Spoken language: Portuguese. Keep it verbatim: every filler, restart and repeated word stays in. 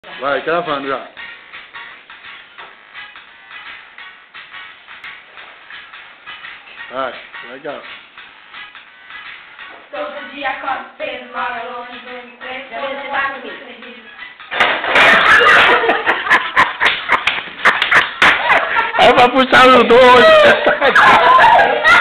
Vai, gravando já. Vai, legal. Todo dia acordo cedo, mora longe do emprego, você tá comigo. É pra puxar os dois.